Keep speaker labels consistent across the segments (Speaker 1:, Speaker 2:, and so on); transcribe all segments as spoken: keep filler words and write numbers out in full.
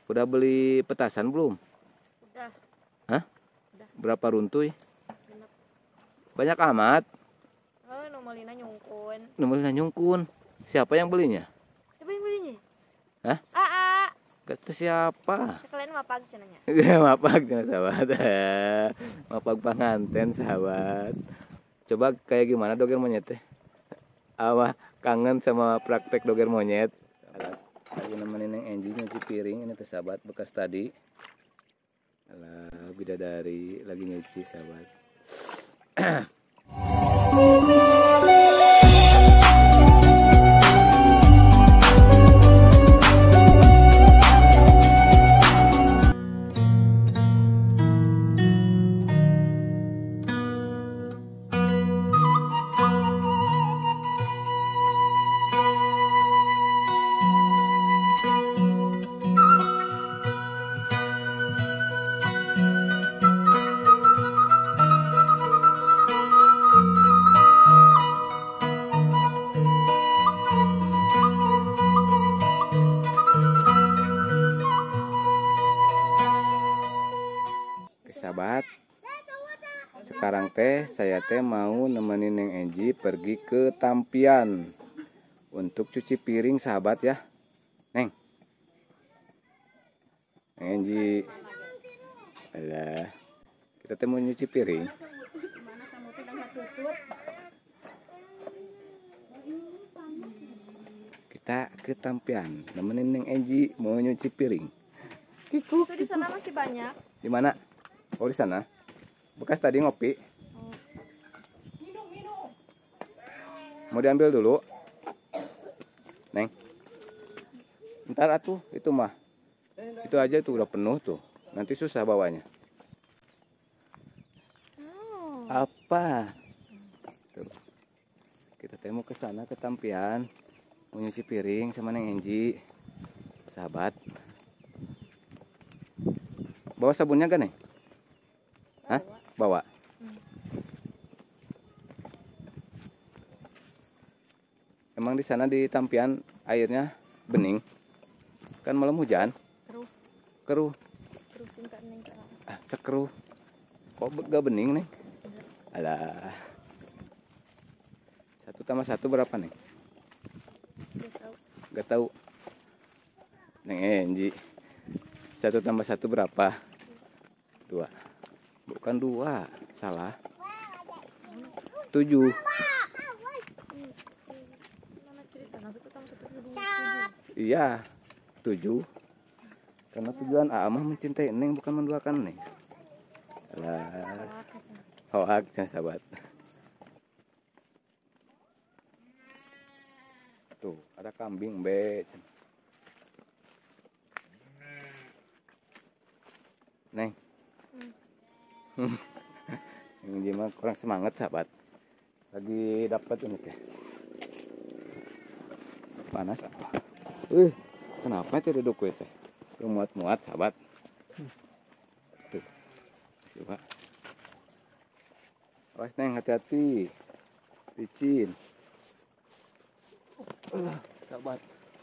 Speaker 1: Udah beli petasan belum?
Speaker 2: Udah.
Speaker 1: Hah?
Speaker 2: Udah.
Speaker 1: Berapa runtuy?
Speaker 2: Genep.
Speaker 1: Banyak amat.
Speaker 2: Oh, nomolina nyungkun.
Speaker 1: Nomornya nyungkun. Siapa yang belinya?
Speaker 2: Siapa yang belinya?
Speaker 1: Hah?
Speaker 2: Aa.
Speaker 1: Kata siapa?
Speaker 2: Sekalian mapag cenanya.
Speaker 1: Mapag jangan sahabat. Mapag panganten sahabat. Coba kayak gimana doger monyet teh? Awah kangen sama praktek doger monyet. Lagi nemenin yang Enji nyuci piring ini teh sahabat bekas tadi. Alah bidadari lagi nyuci sahabat. Sahabat, sekarang teh saya teh mau nemenin Neng Enji pergi ke Tampian untuk cuci piring sahabat ya. Neng, Neng Enji, alah, kita teh mau nyuci piring. Kita ke Tampian, nemenin Neng Enji mau nyuci piring.
Speaker 2: Itu di sana masih banyak.
Speaker 1: Di mana? Oh di sana. Bekas tadi ngopi. Mau diambil dulu, Neng. Ntar atuh itu mah. Itu aja tuh udah penuh tuh. Nanti susah bawanya.
Speaker 2: Oh.
Speaker 1: Apa? Tuh. Kita teh mau ke sana ke Tampian. Mau nyuci piring sama Neng Enji. Sahabat. Bawa sabunnya gak, Neng? Hah? Bawa.
Speaker 2: Hmm.
Speaker 1: Emang di sana di Tampian airnya bening? Kan malam hujan.
Speaker 2: Keruh.
Speaker 1: Keruh.
Speaker 2: Keruh cinta Neng.
Speaker 1: Ah, sekeruh. Kok gak bening, Neng? Alah. Satu tambah satu berapa, Neng?
Speaker 2: Gak tahu.
Speaker 1: Gak tahu. Neng Enji. Satu tambah satu berapa? Dua. Bukan dua, salah. Tujuh. Iya, tujuh. Karena tujuan A mah mencintai Neng bukan menduakan Neng. Alah, hoak sahabat. Tuh, ada kambing be. Neng. Hmm. Ini mah kurang semangat sahabat. Lagi dapat ini teh. Panas apa? Uh, kenapa teh duduk kue teh? Muat-muat sahabat. Tuh. Coba. Awas Neng, hati-hati. Licin. Uh, sahabat.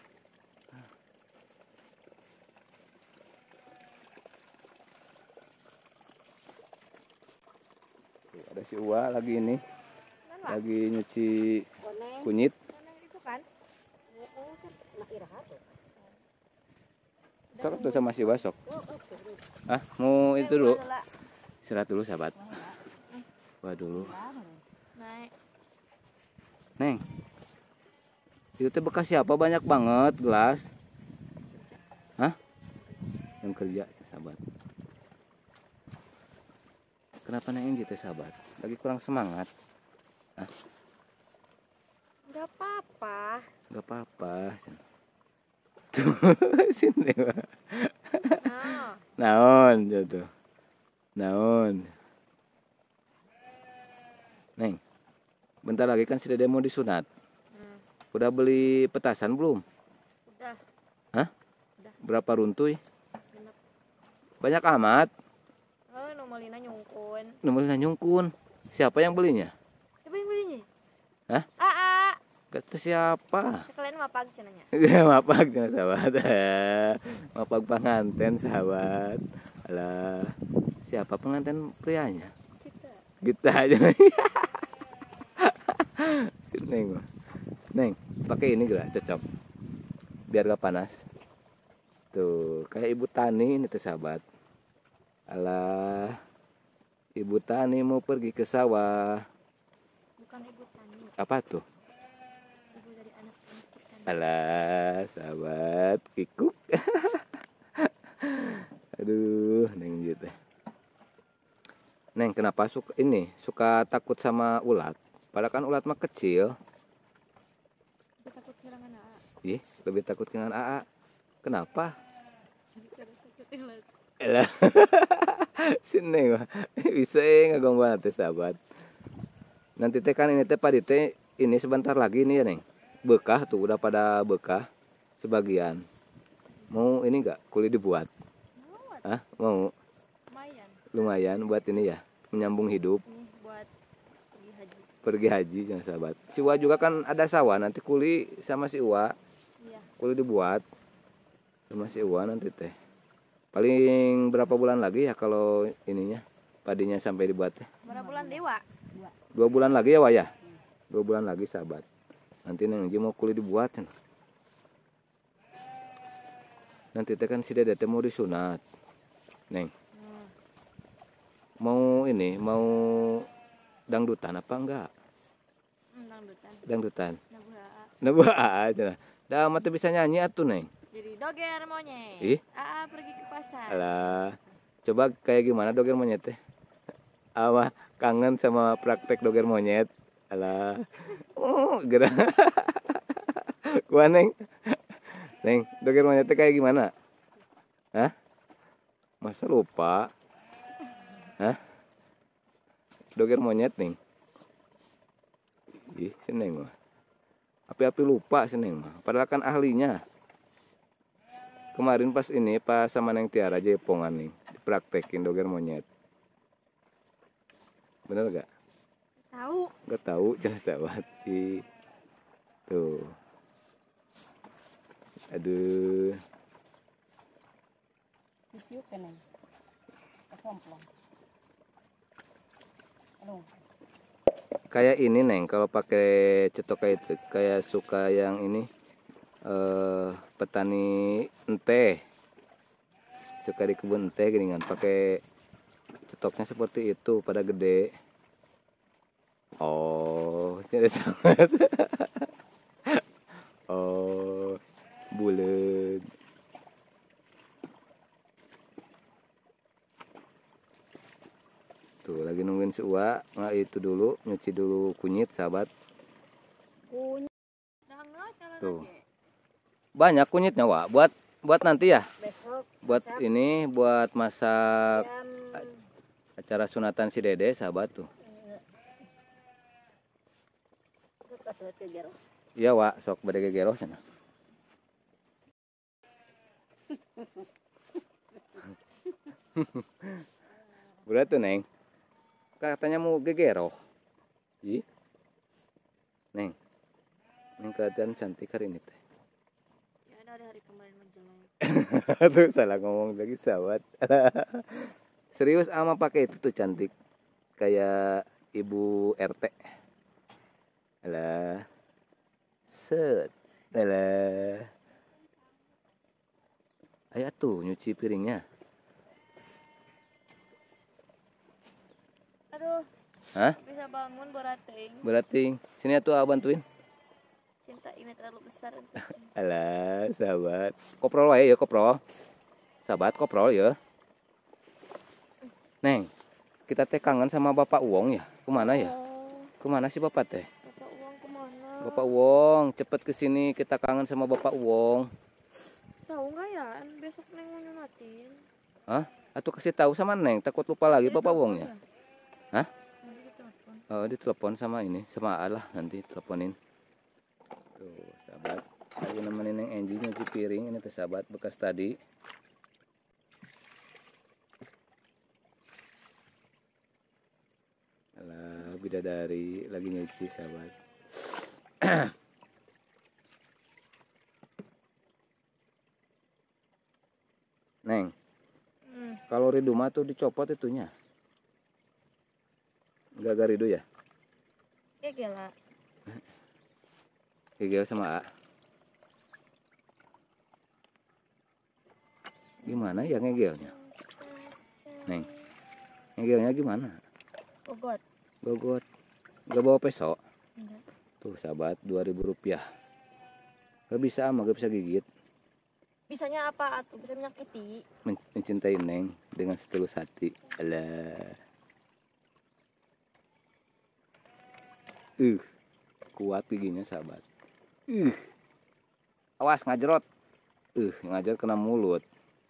Speaker 1: Ada si Uwa lagi ini, lagi nyuci kunyit. Sok tuh sama si Uwa sok. Ah, mau itu dulu. Istirahat dulu sahabat. Uwa dulu. Neng, itu teh bekas siapa banyak banget gelas? Hah? Yang kerja sahabat. Kenapa Neng Enji teh sahabat? Lagi kurang semangat. Hah?
Speaker 2: Gak apa-apa.
Speaker 1: Gak apa-apa. Tuh, sini.
Speaker 2: Oh.
Speaker 1: Naon jatuh. Naon. Neng, bentar lagi kan si Dede mau disunat.
Speaker 2: Hmm.
Speaker 1: Udah beli petasan belum?
Speaker 2: Udah.
Speaker 1: Hah?
Speaker 2: Udah.
Speaker 1: Berapa runtuy?
Speaker 2: Genep.
Speaker 1: Banyak amat.
Speaker 2: Oh, nomolina nyungkun.
Speaker 1: Nomornya nyungkun. Siapa yang belinya?
Speaker 2: Siapa yang belinya?
Speaker 1: Hah?
Speaker 2: Aa.
Speaker 1: Kata siapa?
Speaker 2: Sekalian mapag cenanya.
Speaker 1: Mapag cenah sahabat. Mapag pengantin sahabat. Alah, siapa pengantin prianya?
Speaker 2: Kita.
Speaker 1: Kita aja. Si Neng. Neng, pakai ini gerak cocok. Biar gak panas. Tuh, kayak ibu tani ini tuh sahabat. Alah, ibu tani mau pergi ke sawah.
Speaker 2: Bukan ibu tani.
Speaker 1: Apa tuh?
Speaker 2: Ibu dari anak-anak kita.
Speaker 1: Alah, sahabat kikuk. Aduh, Neng gitu. Neng, kenapa suka ini? Suka takut sama ulat? Padahal kan ulat mah kecil.
Speaker 2: Kita takut kehilangan A A.
Speaker 1: Ih, lebih takut dengan A A. Kenapa?
Speaker 2: Karena takut ulat.
Speaker 1: Elah. Si Neng mah bisa ngagong teh sahabat. Nanti teh kan ini teh padi teh ini sebentar lagi nih ya Neng. Bekah tuh udah pada bekah sebagian. Mau ini enggak kulit dibuat?
Speaker 2: Mau
Speaker 1: Hah? Mau?
Speaker 2: lumayan.
Speaker 1: Lumayan buat ini ya, menyambung hidup.
Speaker 2: Nih buat pergi haji.
Speaker 1: Pergi haji jangan sahabat. Si Wa juga kan ada sawah, nanti kuli sama si Wa.
Speaker 2: Iya.
Speaker 1: Kuli dibuat sama si Wa nanti teh. Paling berapa bulan lagi ya kalau ininya padinya sampai dibuat teh?
Speaker 2: Berapa bulan dewa?
Speaker 1: Dua bulan lagi ya Wa ya? Dua bulan lagi sahabat. Nanti Neng Ji mau kuli dibuat. Nanti teh kan si Dede teh mau disunat. Neng.
Speaker 2: Hmm.
Speaker 1: Mau ini, mau dangdutan apa enggak?
Speaker 2: Hmm, dangdutan.
Speaker 1: Dangdutan.
Speaker 2: Nabu A A.
Speaker 1: Nabu A A cenah. Dah mah teh bisa nyanyi atuh Neng.
Speaker 2: Jadi doger monyet.
Speaker 1: Ih.
Speaker 2: A A pergi ke pasar.
Speaker 1: Alah. Coba kayak gimana doger monyet teh? Ama kangen sama praktek doger monyet. Alah. Oh, gerak. Gua Neng. Neng, doger monyet teh kayak gimana? Hah? Masa lupa? Hah? Doger monyet Neng. Ih, si Neng mah. Api-api lupa si Neng mah. Padahal kan ahlinya. Kemarin pas ini pas sama Neng Tiara jepongan nih, dipraktekin doger monyet. Bener gak?
Speaker 2: Tahu.
Speaker 1: Gak tahu jelas sahabat. Ih. Tuh. Aduh.
Speaker 3: Sisiu keneng. Kecomplong. Aduh.
Speaker 1: Kayak ini Neng, kalau pakai cetok kayak itu, kayak suka yang ini eh, petani ente, suka di kebun ente gini kan, pakai cetoknya seperti itu pada gede. Oh, jadi sangat. Oh, bulat. Tuh lagi nungguin si Uwa, nggak itu dulu, nyuci dulu kunyit sahabat.
Speaker 2: Kunyit. Dah enggak jalan
Speaker 1: Tuh.
Speaker 2: lagi.
Speaker 1: Banyak kunyitnya Wak, buat buat nanti ya,
Speaker 3: Besok
Speaker 1: buat
Speaker 3: masak
Speaker 1: ini, buat masak
Speaker 3: jam
Speaker 1: acara sunatan si Dede sahabat tuh.
Speaker 3: suka sulit kejar.
Speaker 1: Iya Wak, sok bade gegero sana. Berat tuh Neng. Katanya mau gegero. Ih. Neng. Neng kelihatan cantik hari ini teh.
Speaker 2: Ya ada hari kemarin menjelek.
Speaker 1: Tuh salah ngomong lagi sahabat. Serius ama pakai itu tuh cantik. Kayak ibu R T. Alah. Set. Alah. Ayo tuh nyuci piringnya.
Speaker 2: Aduh,
Speaker 1: Hah?
Speaker 2: bisa bangun berating.
Speaker 1: Berating. Sini atuh ah bantuin.
Speaker 2: Cinta ini terlalu besar untuk
Speaker 1: Alah, sahabat. Koprol wae ya, koprol. Sahabat koprol ya. Neng, kita teh kangen sama Bapak Uwong ya. Kemana ya?
Speaker 2: Oh,
Speaker 1: Kemana sih Bapak teh?
Speaker 2: Bapak uang kemana?
Speaker 1: Bapak Uwong, cepet kesini, kita kangen sama Bapak Uwong.
Speaker 2: Tahu nggak ya? Besok neng mau nyunatin.
Speaker 1: Hah? Atuh kasih tahu sama Neng, takut lupa lagi Bapak Uwongnya. Hah?
Speaker 2: Nanti ditelepon.
Speaker 1: Oh, ditelepon sama ini, sama Allah nanti teleponin. Tuh, sahabat. Lagi nemenin Neng Enji nyuci piring, ini tuh sahabat bekas tadi. Alah, bidadari lagi nyuci sahabat. Neng,
Speaker 2: Hmm.
Speaker 1: kalau ridu mah tuh dicopot itunya. Gak ridu ya?
Speaker 2: Ya gila.
Speaker 1: Gigil sama A. Gimana ya ngegilnya? Neng, ngegilnya gimana?
Speaker 2: Bogot.
Speaker 1: Gogot. Gak bawa peso?
Speaker 2: Enggak.
Speaker 1: Tuh sahabat, dua ribu rupiah. Gak bisa mah, gak bisa gigit.
Speaker 2: Bisanya apa atuh? Bisa menyakiti.
Speaker 1: Men- mencintai Neng dengan setulus hati. Alah. Uh, kuat giginya sahabat. Uh, awas ngajerot. Uh, ngajer kena mulut.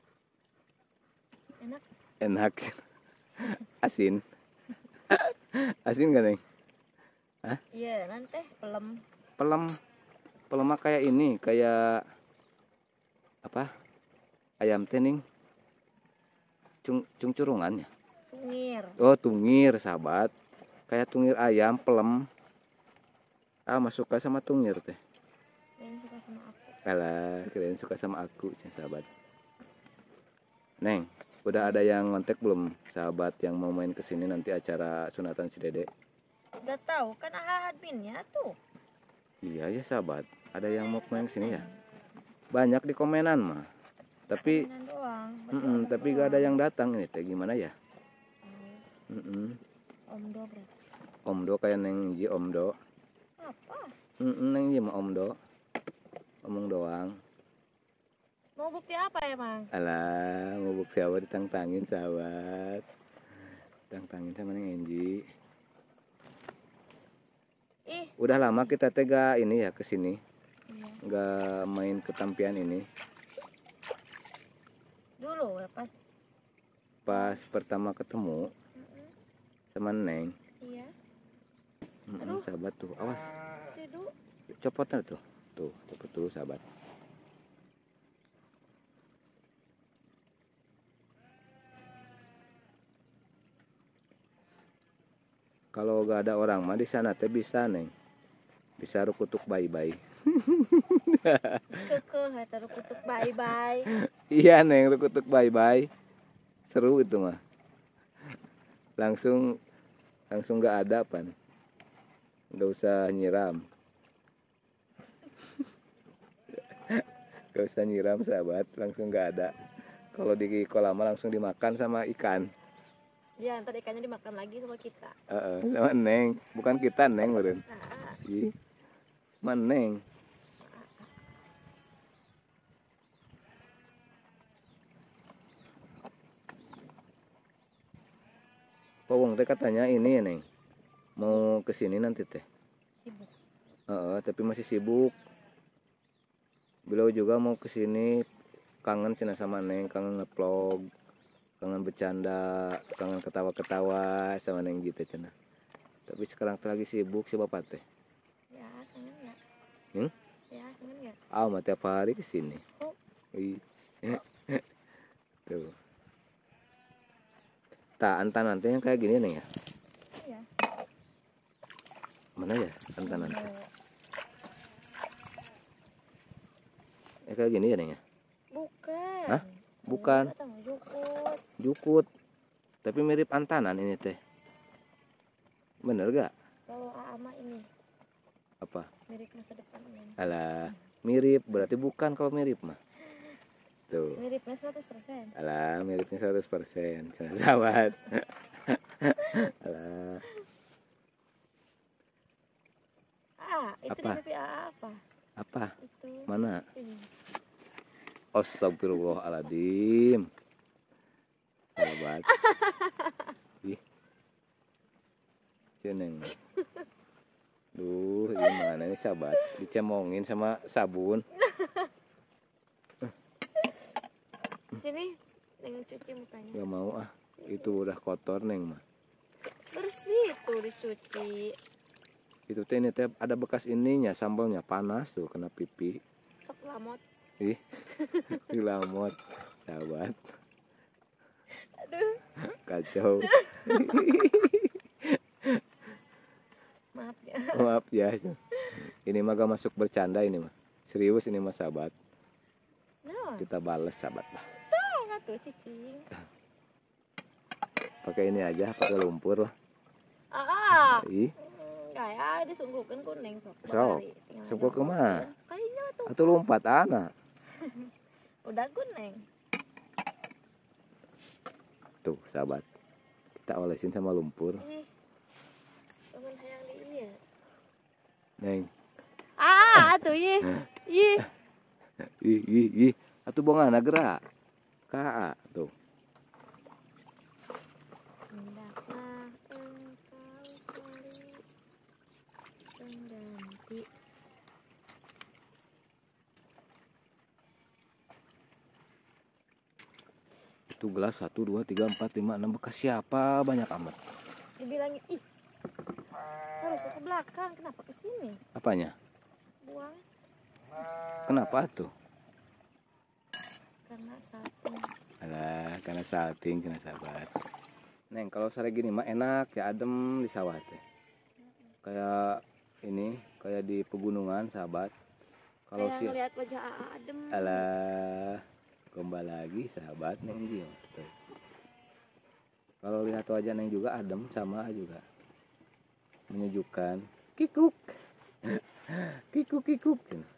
Speaker 2: Enak.
Speaker 1: Enak. Asin. Asin gak Neng?
Speaker 2: Iya, nanti pelem.
Speaker 1: Pelem. Pelem mah kayak ini, kayak apa? Ayam tening. Cung, cung curungannya.
Speaker 2: Tungir.
Speaker 1: Oh, tungir sahabat. Kayak tungir ayam pelem. Ah, masuk suka sama tungir teh.
Speaker 2: Yang suka sama aku.
Speaker 1: Alah, kalian suka sama aku, sahabat. Neng, udah ada yang ngontek belum sahabat yang mau main kesini nanti acara sunatan si Dede?
Speaker 2: Gak tahu kan adminnya tuh.
Speaker 1: Iya ya sahabat, ada yang mau main kesini ya? Banyak di komenan mah. Tapi,
Speaker 2: Mainan doang.
Speaker 1: mm-mm, tapi gak ada yang datang ini teh gimana ya?
Speaker 2: Oh,
Speaker 1: Mm-mm.
Speaker 2: Om Do berarti.
Speaker 1: Omdo kayak Neng Ji Omdo.
Speaker 2: Apa?
Speaker 1: Mm-mm, Neng Ji mah Omdo. Omong doang.
Speaker 2: Mau bukti apa emang?
Speaker 1: Alah, mau bukti apa ditantangin sahabat. Tantangin sama Neng Enji.
Speaker 2: Ih,
Speaker 1: Udah lama kita tega ini ya kesini.
Speaker 2: iya.
Speaker 1: Nggak main ketampian ini.
Speaker 2: Dulu ya pas.
Speaker 1: Pas pertama ketemu
Speaker 2: Mm-mm.
Speaker 1: sama Neng.
Speaker 2: Iya.
Speaker 1: Mm-mm,
Speaker 2: Aduh.
Speaker 1: sahabat tuh, awas.
Speaker 2: Tidur.
Speaker 1: Copotnya tuh. Tuh, copot dulu sahabat. Kalau gak ada orang mah di sana teh bisa Neng. Bisa rukutuk bye-bye.
Speaker 2: Kekeh ya taruh kutuk bye-bye.
Speaker 1: Iya Neng, rukutuk bye-bye. Seru itu mah. Langsung langsung gak ada pan. Gak usah nyiram. Gak usah nyiram sahabat, langsung gak ada. Kalau di kolam mah langsung dimakan sama ikan.
Speaker 2: Ya, ntar ikannya dimakan lagi sama kita.
Speaker 1: Heeh, sama Neng, bukan kita Neng meureun.
Speaker 2: Nah,
Speaker 1: Ih, sama Neng. Pawong teh katanya ini ya Neng, mau kesini nanti teh.
Speaker 2: sibuk.
Speaker 1: Heeh, tapi masih sibuk. Beliau juga mau kesini, kangen cina sama Neng, kangen ngevlog, kangen bercanda, kangen ketawa-ketawa sama Neng gitu cina. Tapi sekarang teh lagi sibuk si bapak teh.
Speaker 2: Ya, kangen nggak?
Speaker 1: Hmm?
Speaker 2: Ya, kangen nggak?
Speaker 1: Ah, mah tiap hari kesini.
Speaker 2: Oh,
Speaker 1: Ih. Tuh. Tak antan nanti yang kayak gini Neng ya.
Speaker 2: iya.
Speaker 1: Mana ya antan nanti?
Speaker 2: Oh,
Speaker 1: Ya kayak gini ya Neng ya.
Speaker 2: bukan.
Speaker 1: Hah? Bukan.
Speaker 2: Oh, sama jukut.
Speaker 1: Jukut. Tapi mirip antanan ini teh. Bener gak?
Speaker 2: Kalau Aama ini
Speaker 1: Apa?
Speaker 2: mirip masa depan ini.
Speaker 1: Alah, mirip berarti bukan kalau mirip mah. Tuh.
Speaker 2: Miripnya seratus persen.
Speaker 1: Alah, miripnya seratus persen. Sahabat. Alah,
Speaker 2: Ah, itu
Speaker 1: Apa?
Speaker 2: di P P A apa?
Speaker 1: apa?
Speaker 2: Itu.
Speaker 1: Mana?
Speaker 2: Ini.
Speaker 1: Astagfirullahaladzim. Sahabat. Ih. Ceneng. Duh, gimana nih sahabat? Dicemongin sama sabun.
Speaker 2: Sini, dengan cuci mukanya.
Speaker 1: Gak mau ah. Itu udah kotor Neng mah.
Speaker 2: Bersih tuh dicuci.
Speaker 1: Itu teh ini teh ada bekas ininya, sambalnya panas tuh kena pipi.
Speaker 2: Sok lamot.
Speaker 1: Ih. Dilamot. Sahabat.
Speaker 2: Aduh,
Speaker 1: Kacau.
Speaker 2: maaf ya.
Speaker 1: Maaf ya. Ini mah gak masuk bercanda ini mah. Serius ini mah sahabat.
Speaker 2: Nah,
Speaker 1: Kita bales sahabat lah.
Speaker 2: tuh nggak tuh cicing.
Speaker 1: Pakai ini aja, pakai lumpur lah.
Speaker 2: Ah,
Speaker 1: Ih,
Speaker 2: kayak disungguhkan kuning sok.
Speaker 1: sok. Sungguh kemana?
Speaker 2: Kayaknya tuh
Speaker 1: Atau lompat anak.
Speaker 2: udah kuning.
Speaker 1: Tuh, sahabat. Kita olesin sama lumpur.
Speaker 2: Ih, temen hayang di iya.
Speaker 1: Neng.
Speaker 2: Ah, atuh ih. Ih.
Speaker 1: Ih, ih, ih. Atuh bongana gerak. Ka, tuh.
Speaker 2: Hendaklah engkau cari pengganti.
Speaker 1: Itu gelas satu, dua, tiga, empat, lima, enam. Bekas siapa? Banyak amat.
Speaker 2: Dibilangin ih. Harusnya ke belakang, kenapa ke sini?
Speaker 1: Apanya?
Speaker 2: Buang
Speaker 1: Kenapa tuh?
Speaker 2: karena satu.
Speaker 1: Alah, karena salting, kena sahabat. Neng, kalau sore gini mah enak ya, adem di sawah teh. Kayak ini, kayak di pegunungan, sahabat. Kalau
Speaker 2: Kayak
Speaker 1: si
Speaker 2: ngeliat wajah Aa adem.
Speaker 1: alah, kembali lagi sahabat Neng Jil. Tuh. Kalau lihat wajah Neng juga adem sama juga. Menyejukkan. Kikuk. Kikuk kikuk.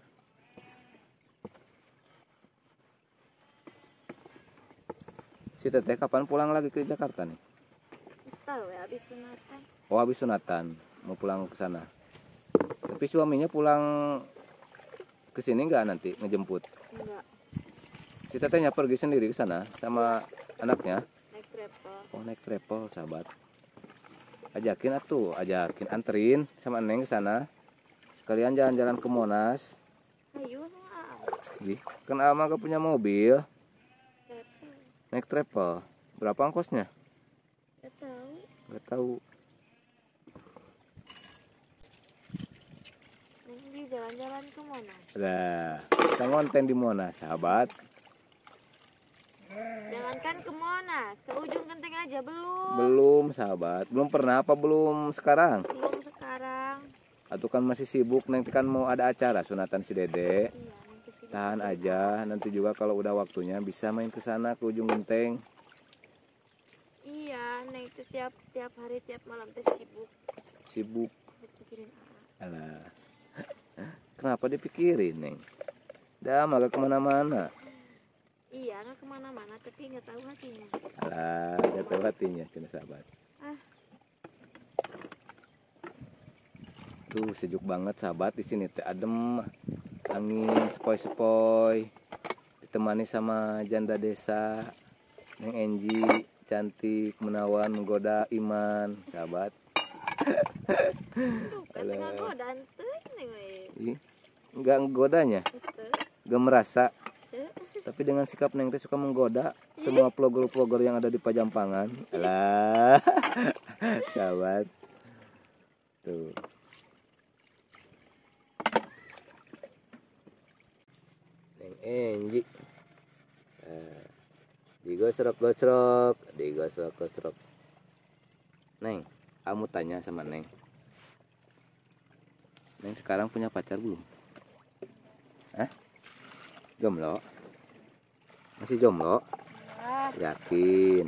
Speaker 1: Si Teteh kapan pulang lagi ke Jakarta nih?
Speaker 2: Tahu ya habis sunatan.
Speaker 1: Oh, habis sunatan mau pulang ke sana. Tapi suaminya pulang ke sini nggak nanti ngejemput?
Speaker 2: Enggak,
Speaker 1: Si Tetehnya pergi sendiri ke sana sama anaknya.
Speaker 2: naik travel.
Speaker 1: Oh, naik travel, sahabat. Ajakin atuh, ajakin anterin sama Neng ke sana. Sekalian jalan-jalan ke Monas.
Speaker 2: Ayo sama Aa.
Speaker 1: Ih, kan Ama gak punya mobil.
Speaker 2: Travel.
Speaker 1: Naik travel. Berapa ongkosnya?
Speaker 2: Gak tahu.
Speaker 1: Gak tahu.
Speaker 2: Nanti jalan-jalan ke mana?
Speaker 1: Nah, kita ngonten di Monas, sahabat.
Speaker 2: Jangankan ke Monas, ke ujung genteng aja belum.
Speaker 1: Belum, sahabat. Belum pernah apa belum sekarang?
Speaker 2: Belum sekarang.
Speaker 1: Atau kan masih sibuk, nanti kan mau ada acara sunatan si Dede.
Speaker 2: Iya, nanti sih.
Speaker 1: Tahan aja, nanti juga kalau udah waktunya bisa main ke sana ke ujung genteng.
Speaker 2: Iya, Neng itu tiap tiap hari tiap malam teh sibuk
Speaker 1: Sibuk.
Speaker 2: mikirin Aa.
Speaker 1: Alah. Kenapa dipikirin, Neng? Dah mah gak kemana-mana.
Speaker 2: Iya, nggak kemana-mana, tapi nggak tahu hatinya.
Speaker 1: Alah, gak tahu hatinya, cina sahabat.
Speaker 2: Ah.
Speaker 1: Tuh sejuk banget sahabat di sini teh adem, angin sepoi-sepoi, ditemani sama janda desa, Neng Enji, cantik, menawan, menggoda iman, sahabat.
Speaker 2: Bukan nggak godaan tuh, Neng we.
Speaker 1: Ih, nggak nggodanya,
Speaker 2: Itu.
Speaker 1: gak merasa.
Speaker 2: Tuh.
Speaker 1: Tapi dengan sikap Neng teh suka menggoda semua vlogger-vlogger yang ada di Pajampangan. Alah, sahabat. Tuh. Neng Enji. Nah, digosrok-gosrok, digosrok-gosrok. Neng, kamu tanya sama Neng. Neng sekarang punya pacar belum? Hah? Jomblo? Masih jomblo?
Speaker 2: Ah,
Speaker 1: Yakin?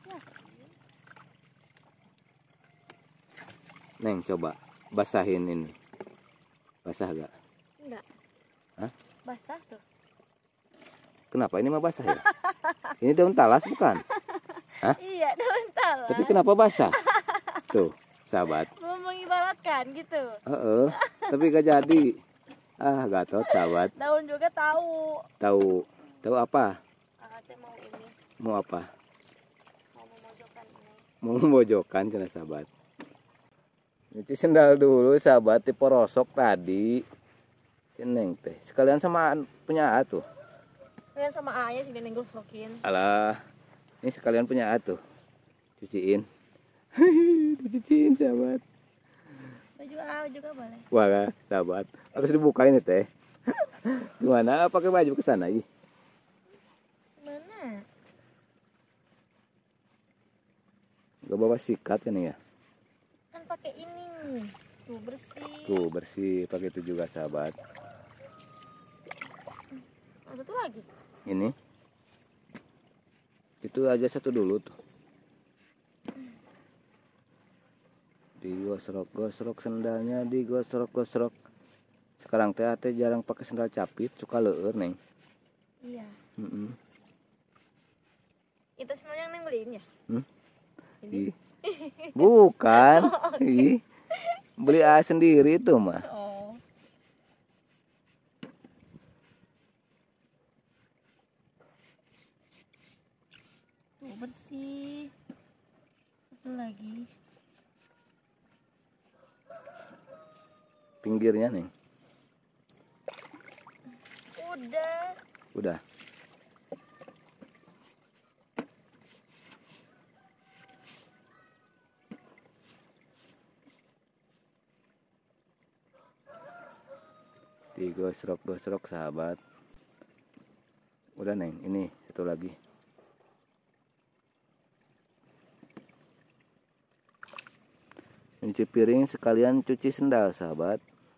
Speaker 1: Neng coba basahin ini. Basah gak?
Speaker 2: enggak.
Speaker 1: Hah?
Speaker 2: Basah tuh.
Speaker 1: Kenapa ini mah basah ya? Ini daun talas bukan? Hah?
Speaker 2: Iya, daun talas.
Speaker 1: Tapi kenapa basah? Tuh, sahabat.
Speaker 2: Belum mengibaratkan gitu.
Speaker 1: Heeh, tapi gak jadi. Ah, gatot sahabat.
Speaker 2: Daun juga tahu.
Speaker 1: Tahu, tahu apa?
Speaker 2: Ah, teh mau ini,
Speaker 1: Mau apa?
Speaker 2: mau memojokkan ini.
Speaker 1: Mau memojokkan cina sahabat. Nyuci sendal dulu sahabat, diporosok tadi. Si Neng teh. Sekalian sama punya A tuh.
Speaker 2: Kalian sama A nya sini Neng goslokin.
Speaker 1: Alah, ini sekalian punya A tuh. Cuciin. Dicuciin sahabat.
Speaker 2: Baju A juga boleh.
Speaker 1: Wah, sahabat. Harus dibuka ini teh. Gimana pakai baju ke sana ih?
Speaker 2: Mana?
Speaker 1: Gak bawa sikat ini ya?
Speaker 2: Kan pakai ini. Tuh bersih.
Speaker 1: Tuh bersih, pakai itu juga sahabat.
Speaker 2: Yang satu lagi.
Speaker 1: Ini Itu aja satu dulu tuh. Digosrok-gosrok sendalnya, digosrok-gosrok. Sekarang teh teh jarang pakai sendal capit, suka leur neng.
Speaker 2: Iya.
Speaker 1: Mm-mm.
Speaker 2: Itu sendal yang neng beliin ya?
Speaker 1: Hmm?
Speaker 2: Ini?
Speaker 1: Ih. Bukan. Ih. Beli A sendiri tuh mah.
Speaker 2: Oh. Tuh bersih. Satu lagi.
Speaker 1: Pinggirnya neng.
Speaker 2: Udah.
Speaker 1: Udah. Digosrok-gosrok sahabat. Udah neng, ini satu lagi. Cuci piring sekalian cuci sendal sahabat.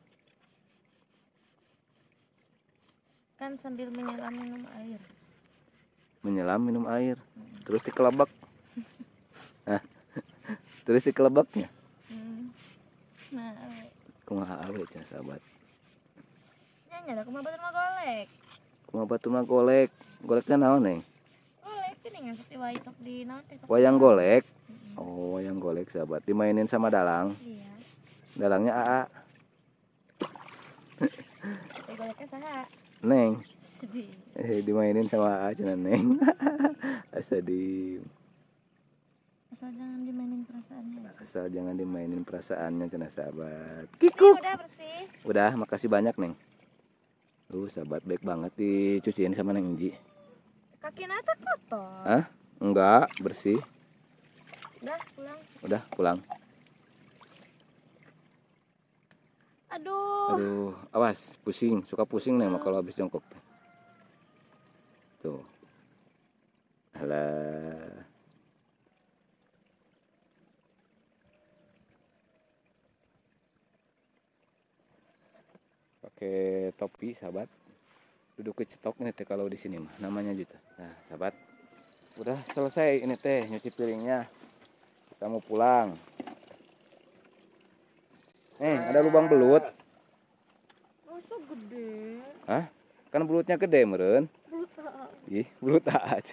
Speaker 2: Kan sambil menyelam minum air.
Speaker 1: Menyelam minum air. Terus dikelebak. Hah? Terus dikelebaknya.
Speaker 2: Hmm. Nah, awe.
Speaker 1: Kumaha awe cenah sahabat.
Speaker 2: Nyanyi ada kumaha batur mah golek.
Speaker 1: Kumaha batur mah golek. Goleknya naon neng?
Speaker 2: Golek ini ngan seperti wae sok di naon teh. sok
Speaker 1: Wayang
Speaker 2: di-
Speaker 1: golek.
Speaker 2: Mm-mm.
Speaker 1: Oh, wayang golek sahabat. Dimainin sama dalang.
Speaker 2: Iya.
Speaker 1: Dalangnya A A.
Speaker 2: Teh goleknya saha?
Speaker 1: Neng.
Speaker 2: Sedih.
Speaker 1: Eh, dimainin sama A A cenah neng. Asa di
Speaker 2: Asal jangan dimainin perasaannya.
Speaker 1: asal jangan dimainin perasaannya cenah sahabat.
Speaker 2: Ini udah bersih.
Speaker 1: Udah, makasih banyak neng. Tuh sahabat baik banget dicuciin sama Neng Inji.
Speaker 2: Kaki nata kotor.
Speaker 1: Hah? Enggak, bersih.
Speaker 2: Udah pulang.
Speaker 1: Udah pulang.
Speaker 2: Aduh.
Speaker 1: Aduh, awas, pusing, suka pusing neng mah kalau habis jongkok. Tuh. Alah. Pakai topi sahabat. Duduk ke cetok ini teh kalau di sini mah namanya gitu. Nah, sahabat. Udah selesai ini teh nyuci piringnya. Kita mau pulang. Eh, ada lubang belut.
Speaker 2: Masa gede.
Speaker 1: Hah? Kan belutnya gede meren.
Speaker 2: Belut tak.
Speaker 1: Ih, belut aja.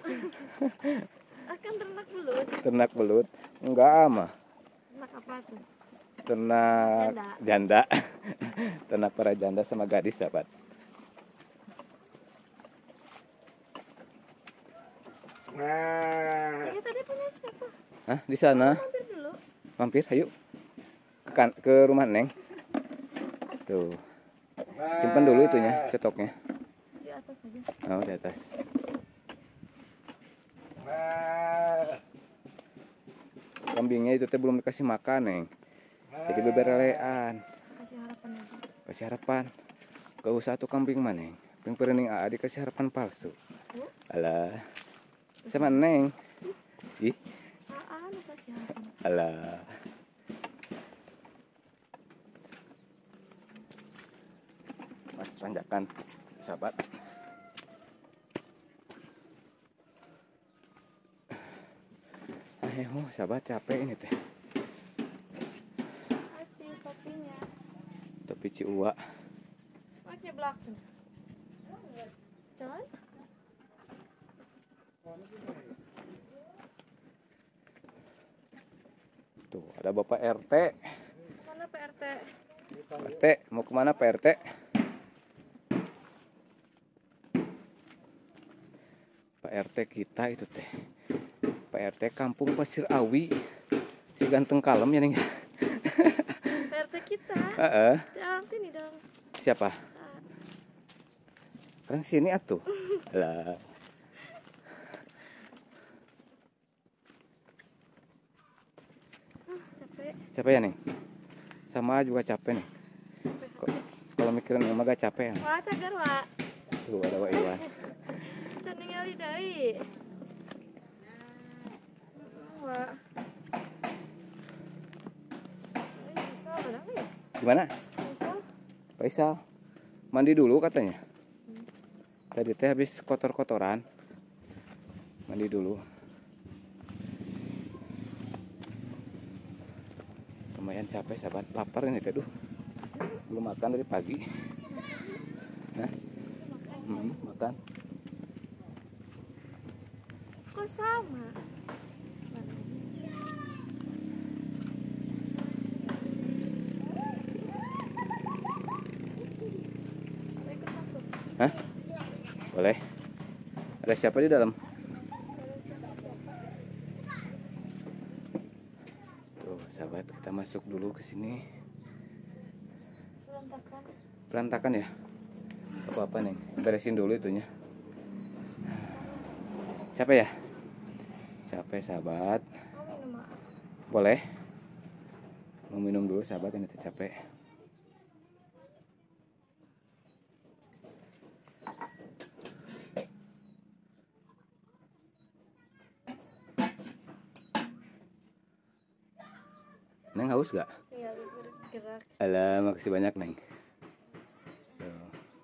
Speaker 2: Akan ternak belut.
Speaker 1: Ternak belut. Enggak mah.
Speaker 2: Ternak apa tuh?
Speaker 1: Ternak janda. Ternak para janda sama gadis sahabat.
Speaker 2: Ini tadi punya siapa?
Speaker 1: Hah, di sana.
Speaker 2: Mampir dulu.
Speaker 1: Mampir, ayo. Ke, kan, ke rumah Neng. Tuh. Simpan dulu itunya, cetoknya.
Speaker 2: Di atas aja.
Speaker 1: Oh, di atas. Kambingnya itu teh belum dikasih makan, Neng. Jadi beberelean.
Speaker 2: Kasih harapan aja.
Speaker 1: Kasih harapan. Gak usah tuh kambing mah, Neng. Ping perening A A dikasih harapan palsu. Alah. Sama Neng. Ih,
Speaker 2: Apaan lu kasih harapan?
Speaker 1: alah. Mas tanjakan, sahabat. Ayo, sahabat capek ini teh.
Speaker 2: Aci kopinya.
Speaker 1: Topi Ciuwa.
Speaker 2: Pakai belakang. Jangan.
Speaker 1: Tuh, ada Bapak R T.
Speaker 2: Mana P R T?
Speaker 1: R T, mau kemana Pak R T? Pak R T kita itu teh. Pak R T Kampung Pasir Awi. Si ganteng kalem ya, Neng.
Speaker 2: P R T kita.
Speaker 1: Heeh.
Speaker 2: Yang sini dong.
Speaker 1: Siapa? Orang sini atuh. Lah.
Speaker 2: Ah, capek.
Speaker 1: Capek ya, Neng? Sama juga capek nih. Kalau mikirin emang gak capek ya.
Speaker 2: Wah, cagar, Wak.
Speaker 1: Tuh ada Wak Iwan.
Speaker 2: Can ningali deui. Wak. Ai, bisa barang nih.
Speaker 1: Gimana?
Speaker 2: Bisa.
Speaker 1: Faisal. Mandi dulu katanya. Tadi teh habis kotor-kotoran. Mandi Mandi dulu. Lumayan capek sahabat, lapar ini teh, duh. Belum makan dari pagi. Nah, hmm, makan.
Speaker 2: Kok sama? Mau ikut masuk?
Speaker 1: Hah? Boleh. Ada siapa di dalam? Tuh, sahabat, kita masuk dulu ke sini.
Speaker 2: Berantakan.
Speaker 1: Berantakan ya? Apa-apa nih? Beresin dulu itunya. Capek ya? Capek sahabat.
Speaker 2: Mau minum apa?
Speaker 1: Boleh. Mau minum dulu sahabat, ini teh capek. Neng haus gak?
Speaker 2: Iya, bergerak.
Speaker 1: Alah, makasih banyak Neng. Tuh.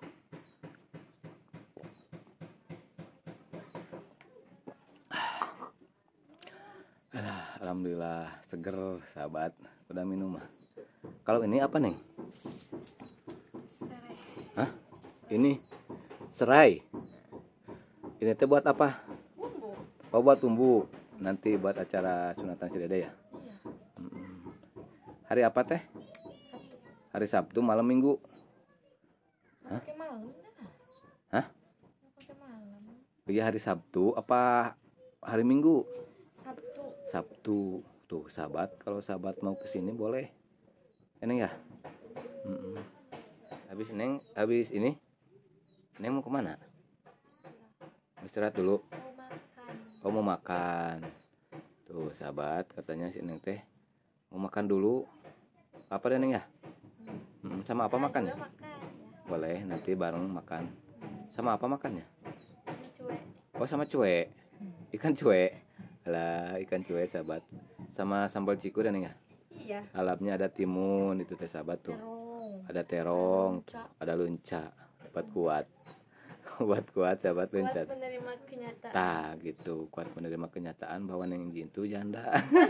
Speaker 1: Alah, alhamdulillah seger sahabat. Udah minum mah. Kalau ini apa Neng?
Speaker 2: Serai.
Speaker 1: Hah? Ini serai. Ini teh buat apa?
Speaker 2: Bumbu.
Speaker 1: Oh, buat tumbuk. Nanti buat acara sunatan si Dede ya.
Speaker 2: Iya.
Speaker 1: Hari apa teh?
Speaker 2: Sabtu.
Speaker 1: Hari Sabtu malam Minggu.
Speaker 2: Nggak pakai malam dah.
Speaker 1: Hah?
Speaker 2: Nggak pakai malam.
Speaker 1: Iya hari Sabtu apa hari Minggu?
Speaker 2: Sabtu.
Speaker 1: Sabtu. Tuh sahabat, kalau sahabat mau kesini boleh. Ini ya. Mm-mm. Habis Neng, habis ini Neng mau kemana? Istirahat dulu.
Speaker 2: Mau makan.
Speaker 1: Oh mau makan. Tuh sahabat, katanya si Neng teh mau makan dulu. Apa deh Neng ya? Mm, sama apa
Speaker 2: Nah,
Speaker 1: makannya?
Speaker 2: juga makan ya.
Speaker 1: Boleh, nanti bareng makan. Sama apa makannya?
Speaker 2: Ini cuek.
Speaker 1: Oh sama cuek. Ikan cuek. Alah, ikan cuek sahabat. Sama sambal cikur ya Neng ya?
Speaker 2: Iya.
Speaker 1: Alamnya ada timun itu teh sahabat tuh.
Speaker 2: Terong.
Speaker 1: Ada terong,
Speaker 2: Lunca.
Speaker 1: ada lunca. Buat kuat. Buat kuat sahabat
Speaker 2: Kuat
Speaker 1: lunca.
Speaker 2: menerima kenyataan.
Speaker 1: Tah gitu, kuat menerima kenyataan bahwa Neng Jin itu janda.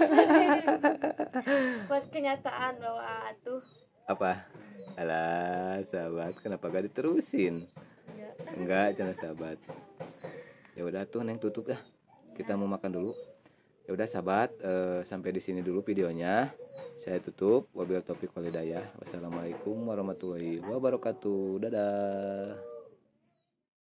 Speaker 2: Kuat kenyataan bahwa tuh.
Speaker 1: Apa? Alah, sahabat, kenapa gak diterusin?
Speaker 2: Ya.
Speaker 1: Enggak, jangan sahabat. Ya udah tuh Neng tutup ya. Kita mau makan dulu. Ya udah sahabat, eh, sampai di sini dulu videonya. Saya tutup. Wabillahi taufiq wal hidayah. Wassalamualaikum warahmatullahi wabarakatuh. Dadah.